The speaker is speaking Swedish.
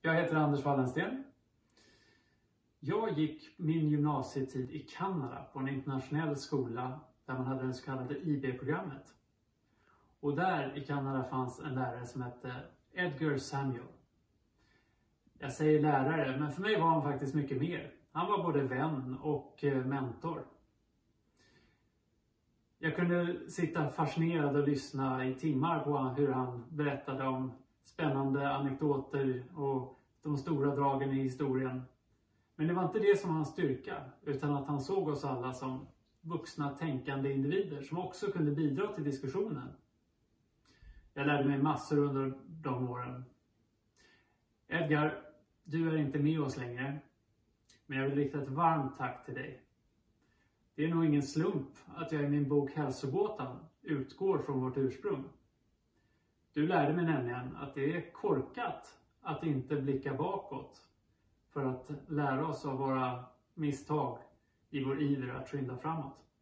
Jag heter Anders Wallensten. Jag gick min gymnasietid i Kanada på en internationell skola där man hade det så kallade IB-programmet. Och där i Kanada fanns en lärare som hette Edgar Samuel. Jag säger lärare, men för mig var han faktiskt mycket mer. Han var både vän och mentor. Jag kunde sitta fascinerad och lyssna i timmar på hur han berättade om spännande anekdoter och de stora dragen i historien. Men det var inte det som var hans styrka, utan att han såg oss alla som vuxna tänkande individer som också kunde bidra till diskussionen. Jag lärde mig massor under de åren. Edgar, du är inte med oss längre, men jag vill rikta ett varmt tack till dig. Det är nog ingen slump att jag i min bok Hälsogåtan utgår från vårt ursprung. Du lärde mig nämligen att det är korkat att inte blicka bakåt för att lära oss av våra misstag i vår iver att skynda framåt.